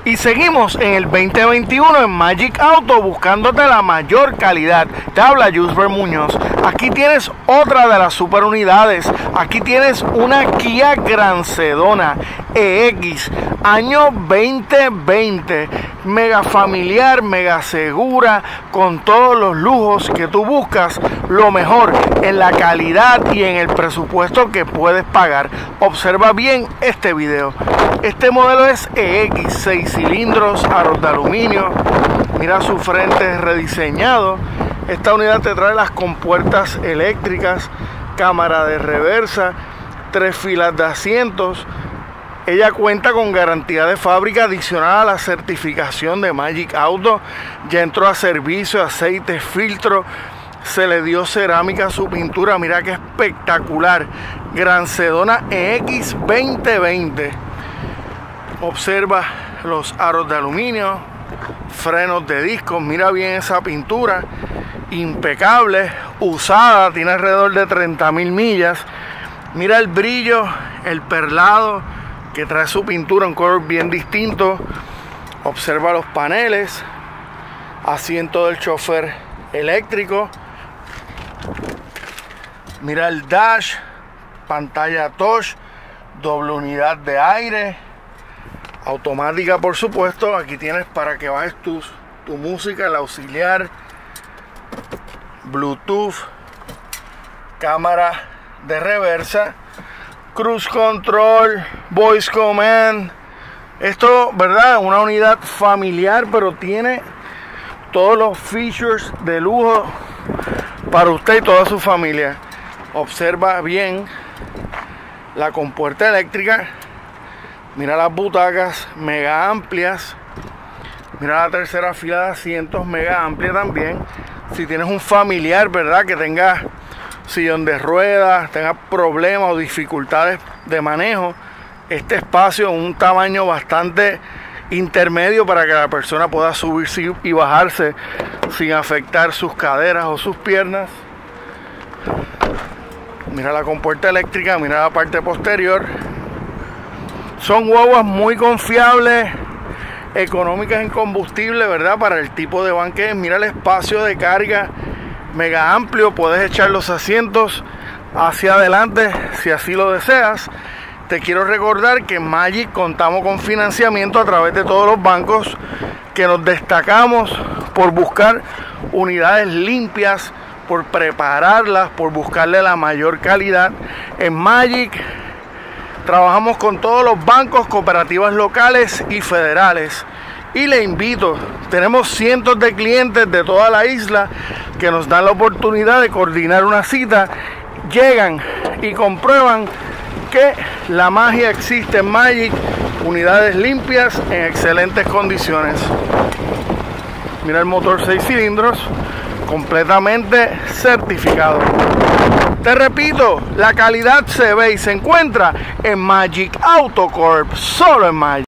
Y seguimos en el 2021 en Magic Auto buscándote la mayor calidad. Te habla Yusber Muñoz. Aquí tienes otra de las super unidades. Aquí tienes una Kia Grand Sedona EX año 2020. Mega familiar, mega segura, con todos los lujos que tú buscas. Lo mejor en la calidad y en el presupuesto que puedes pagar. Observa bien este video. Este modelo es EX, 6 cilindros, aros de aluminio. Mira su frente rediseñado. Esta unidad te trae las compuertas eléctricas, cámara de reversa, 3 filas de asientos. Ella cuenta con garantía de fábrica adicional a la certificación de Magic Auto. Ya entró a servicio, aceite, filtro. Se le dio cerámica a su pintura. Mira qué espectacular. Grand Sedona EX 2020. Observa los aros de aluminio, frenos de discos. Mira bien esa pintura. Impecable, usada, tiene alrededor de 30.000 millas. Mira el brillo, el perlado que trae su pintura, un color bien distinto. Observa los paneles, asiento del chofer eléctrico. Mira el dash, pantalla touch, doble unidad de aire, automática por supuesto. Aquí tienes para que bajes tu música, el auxiliar, Bluetooth, cámara de reversa, cruise control, voice command. Esto, ¿verdad? Una unidad familiar, pero tiene todos los features de lujo para usted y toda su familia. Observa bien la compuerta eléctrica. Mira las butacas mega amplias. Mira la tercera fila de asientos mega amplia también. Si tienes un familiar, ¿verdad?, que tenga sillón de ruedas, tenga problemas o dificultades de manejo, este espacio es un tamaño bastante intermedio para que la persona pueda subirse y bajarse sin afectar sus caderas o sus piernas. Mira la compuerta eléctrica, mira la parte posterior. Son guaguas muy confiables, económicas en combustible, ¿verdad?, para el tipo de van que es. Mira el espacio de carga mega amplio. Puedes echar los asientos hacia adelante si así lo deseas. Te quiero recordar que en Magic contamos con financiamiento a través de todos los bancos, que nos destacamos por buscar unidades limpias, por prepararlas, por buscarle la mayor calidad. En Magic trabajamos con todos los bancos, cooperativas locales y federales. Y le invito, tenemos cientos de clientes de toda la isla que nos dan la oportunidad de coordinar una cita. Llegan y comprueban que la magia existe en Magic. Unidades limpias en excelentes condiciones. Mira el motor 6 cilindros, completamente certificado. Te repito, la calidad se ve y se encuentra en Magic Auto Corp, solo en Magic.